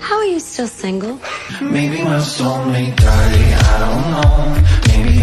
How are you still single? Maybe my soulmate died, I don't know. Maybe